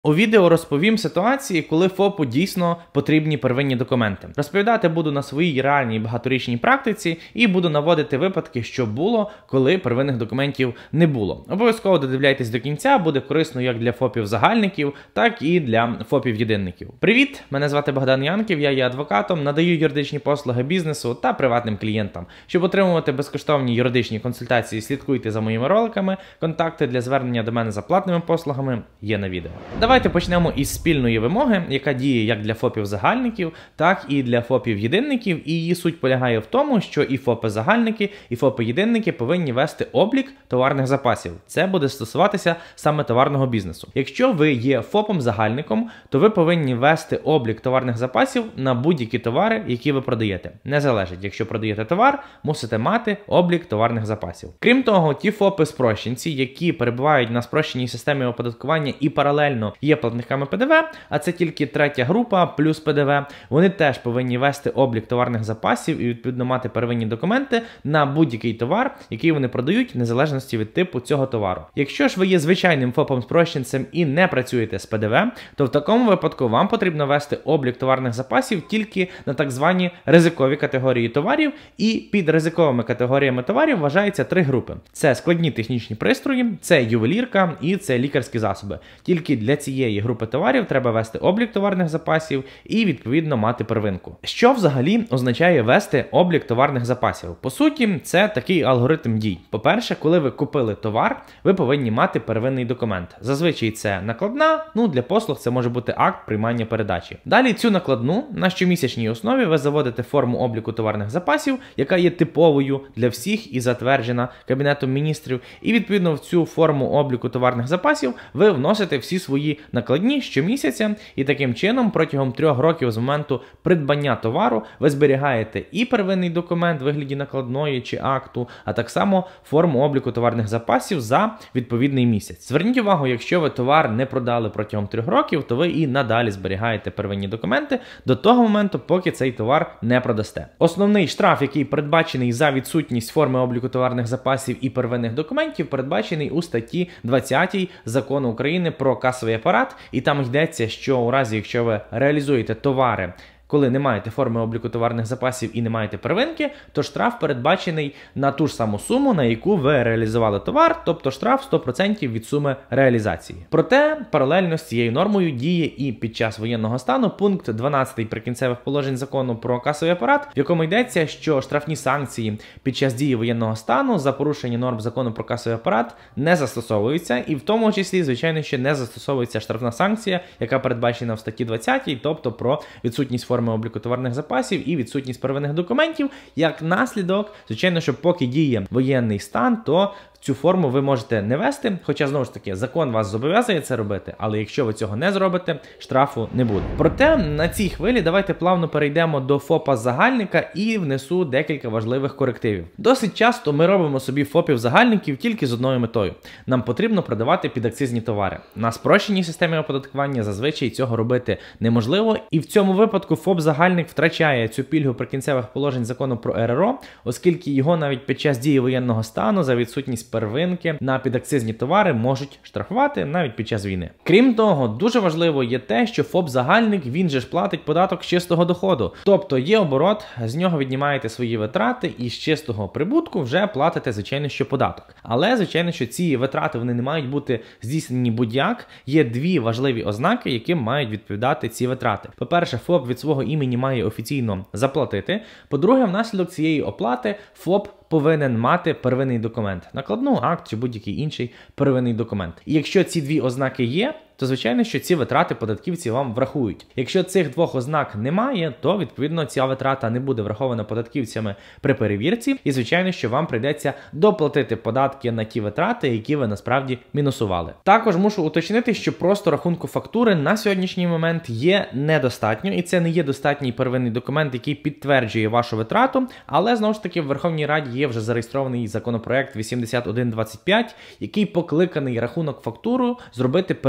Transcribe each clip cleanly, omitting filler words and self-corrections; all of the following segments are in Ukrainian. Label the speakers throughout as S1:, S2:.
S1: У відео розповім ситуації, коли ФОПу дійсно потрібні первинні документи. Розповідати буду на своїй реальній багаторічній практиці і буду наводити випадки, що було, коли первинних документів не було. Обов'язково додивляйтесь до кінця, буде корисно як для ФОПів-загальників, так і для ФОПів-єдинників. Привіт! Мене звати Богдан Янків, я є адвокатом, надаю юридичні послуги бізнесу та приватним клієнтам. Щоб отримувати безкоштовні юридичні консультації, слідкуйте за моїми роликами, контакти для звернення до мене за платними послугами є на відео. Давайте почнемо із спільної вимоги, яка діє як для ФОПів-загальників, так і для ФОПів-єдинників, і її суть полягає в тому, що і ФОПи-загальники, і ФОПи-єдинники повинні вести облік товарних запасів. Це буде стосуватися саме товарного бізнесу. Якщо ви є ФОПом-загальником, то ви повинні вести облік товарних запасів на будь-які товари, які ви продаєте. Не залежить, якщо продаєте товар, мусите мати облік товарних запасів. Крім того, ті ФОПи-спрощенці, які перебувають на спрощеній системі оподаткування і паралельно є платниками ПДВ, а це тільки третя група плюс ПДВ, вони теж повинні вести облік товарних запасів і відповідно мати первинні документи на будь-який товар, який вони продають, в незалежності від типу цього товару. Якщо ж ви є звичайним ФОПом-спрощенцем і не працюєте з ПДВ, то в такому випадку вам потрібно вести облік товарних запасів тільки на так звані ризикові категорії товарів, і під ризиковими категоріями товарів вважаються три групи. Це складні технічні пристрої, це ювелірка і це лікарські засоби. Тільки для цієї групи товарів треба вести облік товарних запасів і, відповідно, мати первинку. Що взагалі означає вести облік товарних запасів? По суті, це такий алгоритм дій. По-перше, коли ви купили товар, ви повинні мати первинний документ. Зазвичай це накладна, для послуг це може бути акт приймання передачі. Далі цю накладну на щомісячній основі ви заводите форму обліку товарних запасів, яка є типовою для всіх і затверджена Кабінетом міністрів. І, відповідно, в цю форму обліку товарних запасів ви вносите всі свої накладні щомісяця, і таким чином протягом 3 років з моменту придбання товару ви зберігаєте і первинний документ в вигляді накладної чи акту, а так само форму обліку товарних запасів за відповідний місяць. Зверніть увагу, якщо ви товар не продали протягом 3 років, то ви і надалі зберігаєте первинні документи до того моменту, поки цей товар не продасте. Основний штраф, який передбачений за відсутність форми обліку товарних запасів і первинних документів, передбачений у статті 20 Закону України про касовий апарат, і там йдеться, що у разі, якщо ви реалізуєте товари, коли не маєте форми обліку товарних запасів і не маєте первинки, то штраф передбачений на ту ж саму суму, на яку ви реалізували товар, тобто штраф 100% від суми реалізації. Проте, паралельно з цією нормою діє і під час воєнного стану пункт 12 Прикінцевих положень Закону про касовий апарат, в якому йдеться, що штрафні санкції під час дії воєнного стану за порушення норм Закону про касовий апарат не застосовуються, і в тому числі, звичайно, ще не застосовується штрафна санкція, яка передбачена в статті 20, тобто про відсутність форми обліку товарних запасів і відсутність первинних документів. Як наслідок, звичайно, що поки діє воєнний стан, то цю форму ви можете не вести, хоча, знову ж таки, закон вас зобов'язує це робити, але якщо ви цього не зробите, штрафу не буде. Проте, на цій хвилі давайте плавно перейдемо до ФОПа-загальника і внесу декілька важливих корективів. Досить часто ми робимо собі ФОПів-загальників тільки з одною метою. Нам потрібно продавати підакцизні товари. На спрощеній системі оподаткування зазвичай цього робити неможливо, і в цьому випадку ФОП-загальник втрачає цю пільгу Прикінцевих положень Закону про РРО, оскільки його навіть під час дії воєнного стану за відсутність первинки на підакцизні товари можуть штрафувати навіть під час війни. Крім того, дуже важливо є те, що ФОП-загальник, він же ж платить податок з чистого доходу. Тобто є оборот, з нього віднімаєте свої витрати і з чистого прибутку вже платите, звичайно, що податок. Але, звичайно, що ці витрати, вони не мають бути здійснені будь-як. Є дві важливі ознаки, яким мають відповідати ці витрати. По-перше, ФОП від свого імені має офіційно заплатити. По-друге, внаслідок цієї оплати ФОП повинен мати первинний документ, накладну, акт чи будь-який інший первинний документ. І якщо ці дві ознаки є, то звичайно, що ці витрати податківці вам врахують. Якщо цих двох ознак немає, то відповідно ця витрата не буде врахована податківцями при перевірці, і звичайно, що вам прийдеться доплатити податки на ті витрати, які ви насправді мінусували. Також мушу уточнити, що просто рахунку фактури на сьогоднішній момент є недостатньо, і це не є достатній первинний документ, який підтверджує вашу витрату, але знову ж таки в Верховній Раді є вже зареєстрований законопроект 8125, який покликаний рахунок фактуру зробити первинним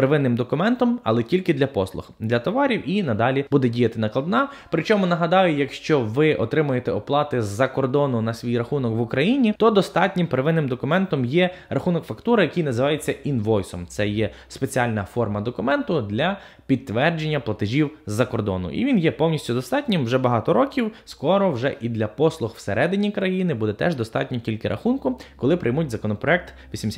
S1: документом, але тільки для послуг. Для товарів і надалі буде діяти накладна. Причому, нагадаю, якщо ви отримуєте оплати з-за кордону на свій рахунок в Україні, то достатнім первинним документом є рахунок фактури, який називається інвойсом. Це є спеціальна форма документу для підтвердження платежів з-за кордону. І він є повністю достатнім вже багато років. Скоро вже і для послуг всередині країни буде теж достатньо тільки рахунку, коли приймуть законопроект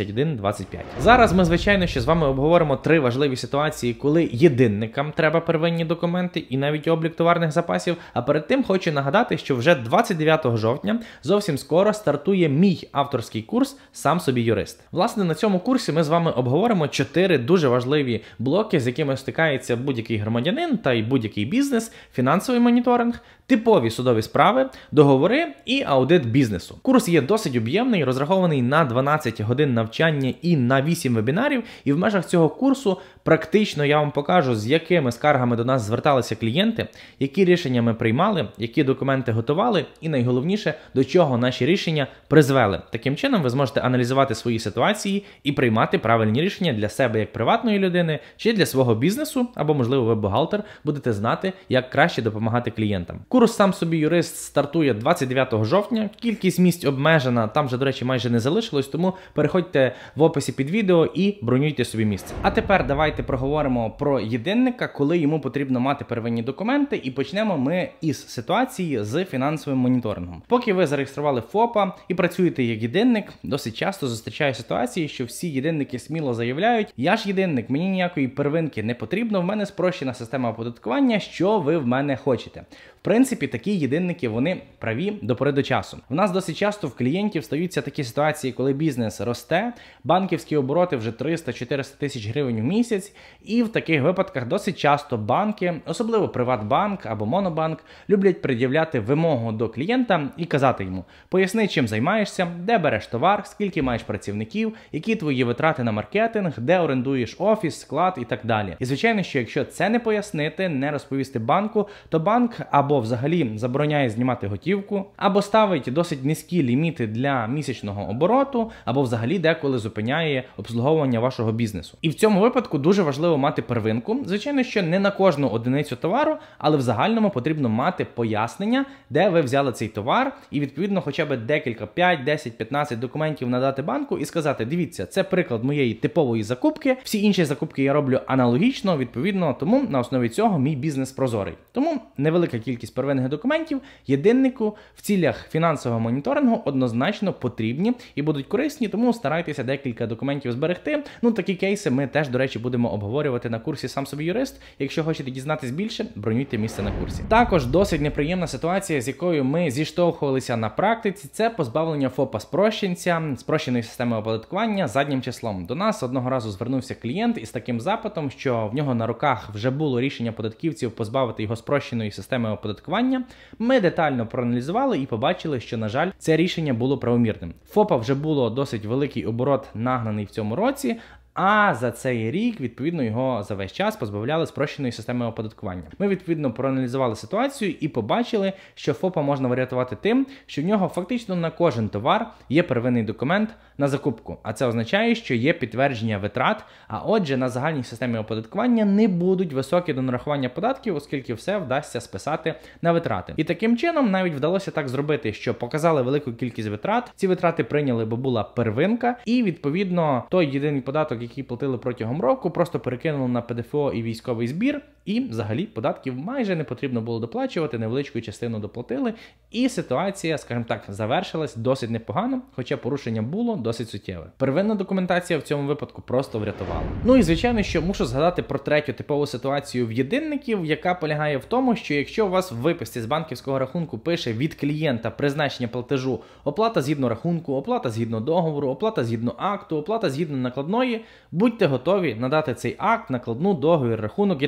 S1: 8125. Зараз ми, звичайно, ще з вами обговоримо 3 важливі ситуації, коли єдинникам треба первинні документи і навіть облік товарних запасів. А перед тим хочу нагадати, що вже 29 жовтня зовсім скоро стартує мій авторський курс «Сам собі юрист». Власне, на цьому курсі ми з вами обговоримо 4 дуже важливі блоки, з якими стикається будь-який громадянин та й будь-який бізнес: фінансовий моніторинг, типові судові справи, договори і аудит бізнесу. Курс є досить об'ємний, розрахований на 12 годин навчання і на 8 вебінарів, і в межах цього курсу практично я вам покажу, з якими скаргами до нас зверталися клієнти, які рішення ми приймали, які документи готували і, найголовніше, до чого наші рішення призвели. Таким чином ви зможете аналізувати свої ситуації і приймати правильні рішення для себе як приватної людини чи для свого бізнесу, або, можливо, ви бухгалтер, будете знати, як краще допомагати клієнтам. Курс «Сам собі юрист» стартує 29 жовтня, кількість місць обмежена, там же, до речі, майже не залишилось, тому переходьте в описі під відео і бронюйте собі місце. А тепер давайте проговоримо про єдинника, коли йому потрібно мати первинні документи, і почнемо ми із ситуації з фінансовим моніторингом. Поки ви зареєстрували ФОПа і працюєте як єдинник, досить часто зустрічаю ситуації, що всі єдинники сміло заявляють: я ж єдинник, мені ніякої первинки не потрібно, в мене спрощена система оподаткування, що ви в мене хочете. В принципі, такі єдинники, вони праві до пори до часу. В нас досить часто в клієнтів стаються такі ситуації, коли бізнес росте, банківські обороти вже 300-400 тисяч гривень в місяць, і в таких випадках досить часто банки, особливо Приватбанк або Монобанк, люблять пред'являти вимогу до клієнта і казати йому: поясни, чим займаєшся, де береш товар, скільки маєш працівників, які твої витрати на маркетинг, де орендуєш офіс, склад і так далі. І звичайно, що якщо це не пояснити, не розповісти банку, то банк або взагалі забороняє знімати готівку, або ставить досить низькі ліміти для місячного обороту, або взагалі деколи зупиняє обслуговування вашого бізнесу. І в цьому випадку дуже важливо мати первинку. Звичайно, що не на кожну одиницю товару, але в загальному потрібно мати пояснення, де ви взяли цей товар, і відповідно хоча б декілька, 5, 10, 15 документів надати банку і сказати: дивіться, це приклад моєї типової закупки, всі інші закупки я роблю аналогічно, відповідно, тому на основі цього мій бізнес прозорий. Тому невелика кількість первинних документів єдиннику в цілях фінансового моніторингу однозначно потрібні і будуть корисні, тому старайтеся декілька документів зберегти. Ну, такі кейси ми теж, до речі, будемо обговорювати на курсі «Сам собі юрист». Якщо хочете дізнатись більше, бронюйте місце на курсі. Також досить неприємна ситуація, з якою ми зіштовхувалися на практиці, це позбавлення ФОПа спрощенця, спрощеної системи оподаткування заднім числом. До нас одного разу звернувся клієнт із таким запитом, що в нього на руках вже було рішення податківців позбавити його спрощеної системи оподаткування. Ми детально проаналізували і побачили, що, на жаль, це рішення було правомірним. ФОПа вже було досить великий оборот нагнаний в цьому році, а за цей рік, відповідно, його за весь час позбавляли спрощеної системи оподаткування. Ми, відповідно, проаналізували ситуацію і побачили, що ФОПа можна врятувати тим, що в нього фактично на кожен товар є первинний документ на закупку. А це означає, що є підтвердження витрат, а отже, на загальній системі оподаткування не будуть високі до нарахування податків, оскільки все вдасться списати на витрати. І таким чином навіть вдалося так зробити, що показали велику кількість витрат, ці витрати прийняли, бо була первинка, і, відповідно, той єдиний податок, який платили протягом року, просто перекинули на ПДФО і військовий збір, і взагалі податків майже не потрібно було доплачувати, невеличку частину доплатили, і ситуація, скажімо так, завершилась досить непогано, хоча порушення було досить суттєве. Первинна документація в цьому випадку просто врятувала. Ну і звичайно, що мушу згадати про третю типову ситуацію в єдинників, яка полягає в тому, що якщо у вас в виписці з банківського рахунку пише від клієнта призначення платежу оплата згідно рахунку, оплата згідно договору, оплата згідно акту, оплата згідно накладної, будьте готові надати цей акт, накладну, договір, рахунок і так далі.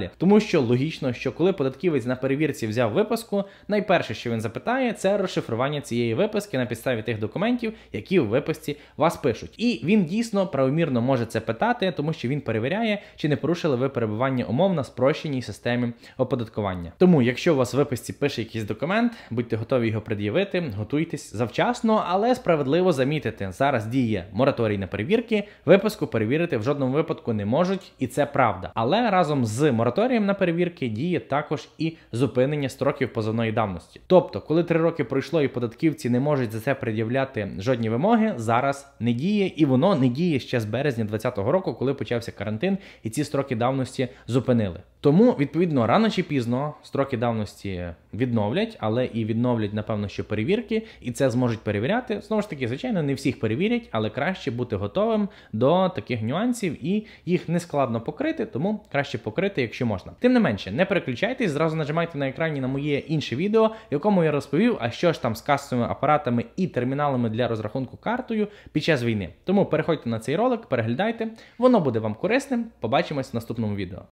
S1: далі. Тому що логічно, що коли податківець на перевірці взяв виписку, найперше, що він запитає, це розшифрування цієї виписки на підставі тих документів, які в виписці вас пишуть. І він дійсно правомірно може це питати, тому що він перевіряє, чи не порушили ви перебування умов на спрощеній системі оподаткування. Тому, якщо у вас в виписці пише якийсь документ, будьте готові його пред'явити, готуйтесь завчасно, але справедливо замітити, зараз діє мораторій на перевірки, виписку перевірити в жодному випадку не можуть, і це правда. Але разом з мораторієм на перевірки діє також і зупинення строків позовної давності. Тобто, коли 3 роки пройшло і податківці не можуть за це пред'являти жодні вимоги, зараз не діє, і воно не діє ще з березня 2020 року, коли почався карантин і ці строки давності зупинили. Тому, відповідно, рано чи пізно строки давності відновлять, але і відновлять, напевно, що перевірки, і це зможуть перевіряти. Знову ж таки, звичайно, не всіх перевірять, але краще бути готовим до таких нюансів, і їх не складно покрити, тому краще покрити, якщо можна. Тим не менше, не переключайтесь, зразу нажимайте на екрані на моє інше відео, в якому я розповів, а що ж там з касовими апаратами і терміналами для розрахунку картою під час війни. Тому переходьте на цей ролик, переглядайте, воно буде вам корисним. Побачимось в наступному відео.